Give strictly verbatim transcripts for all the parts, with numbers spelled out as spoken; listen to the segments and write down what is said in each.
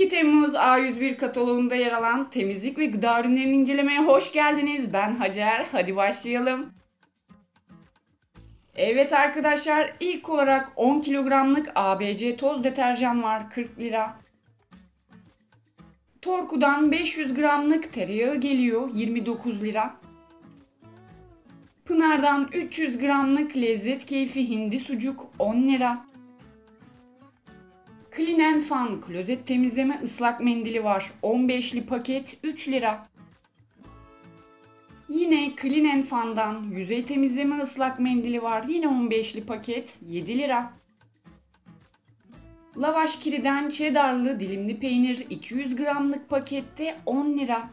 iki Temmuz A yüz bir kataloğunda yer alan temizlik ve gıda ürünlerini incelemeye hoş geldiniz. Ben Hacer. Hadi başlayalım. Evet arkadaşlar, ilk olarak on kilogramlık A B C toz deterjan var, kırk lira. Torku'dan beş yüz gramlık tereyağı geliyor, yirmi dokuz lira. Pınar'dan üç yüz gramlık lezzet keyfi hindi sucuk, on lira. Clean and Fun klozet temizleme ıslak mendili var, on beşli paket, üç lira. Yine Clean and Fun'dan yüzey temizleme ıslak mendili var, yine on beşli paket, yedi lira. Lavaş Kiri'den cheddarlı dilimli peynir iki yüz gramlık pakette on lira.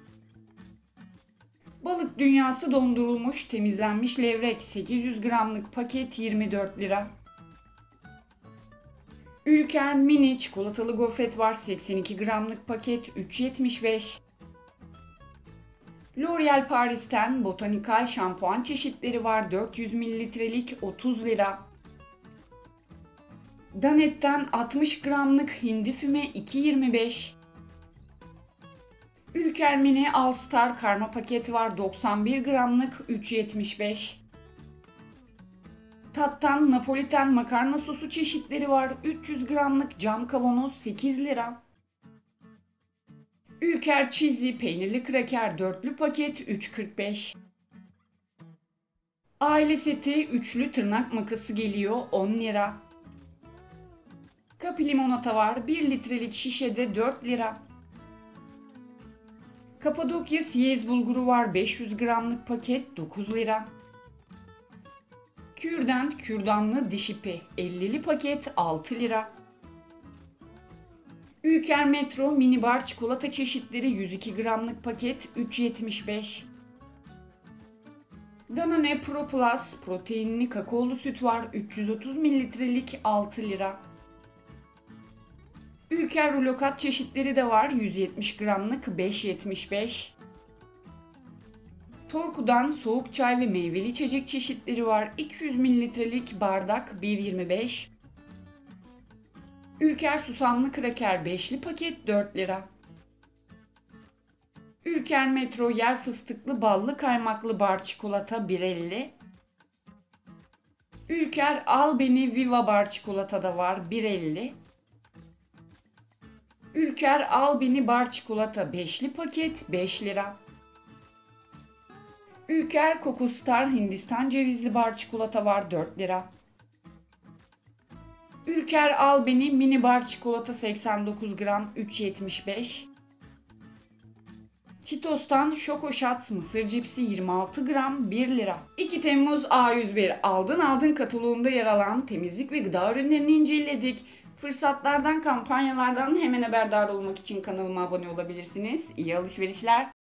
Balık Dünyası dondurulmuş temizlenmiş levrek sekiz yüz gramlık paket yirmi dört lira. Ülker mini çikolatalı gofret var, seksen iki gramlık paket üç yetmiş beş. L'Oreal Paris'ten botanikal şampuan çeşitleri var, dört yüz mililitrelik otuz lira. Danette'den altmış gramlık hindi füme iki yirmi beş. Ülker mini All Star karma paketi var, doksan bir gramlık üç yetmiş beş. Tat'tan Napoliten makarna sosu çeşitleri var, üç yüz gramlık cam kavanoz sekiz lira. Ülker Cheesy peynirli kraker dörtlü paket üç kırk beş. Aile seti üçlü tırnak makası geliyor, on lira. Kapi limonata var, bir litrelik şişede dört lira. Kapadokya siyez bulguru var, beş yüz gramlık paket dokuz lira. Kürdent kürdanlı diş ipi ellili paket altı lira. Ülker Metro mini bar çikolata çeşitleri yüz iki gramlık paket üç yetmiş beş. Danone Pro Plus proteinli kakaolu süt var, üç yüz otuz mililitrelik altı lira. Ülker rulokat çeşitleri de var, yüz yetmiş gramlık beş yetmiş beş. Torku'dan soğuk çay ve meyveli içecek çeşitleri var, iki yüz mililitrelik bardak bir yirmi beş. Ülker susamlı kraker beşli paket dört lira. Ülker Metro yer fıstıklı ballı kaymaklı bar çikolata bir elli. Ülker Al Beni Viva bar çikolata da var, bir elli. Ülker Al Beni bar çikolata beşli paket beş lira. Ülker Coco Star Hindistan cevizli bar çikolata var, dört lira. Ülker Al Beni mini bar çikolata seksen dokuz gram üç yetmiş beş. Cheetos'tan Choco Shots mısır cipsi yirmi altı gram bir lira. iki Temmuz A yüz bir aldın aldın kataloğunda yer alan temizlik ve gıda ürünlerini inceledik. Fırsatlardan, kampanyalardan hemen haberdar olmak için kanalıma abone olabilirsiniz. İyi alışverişler.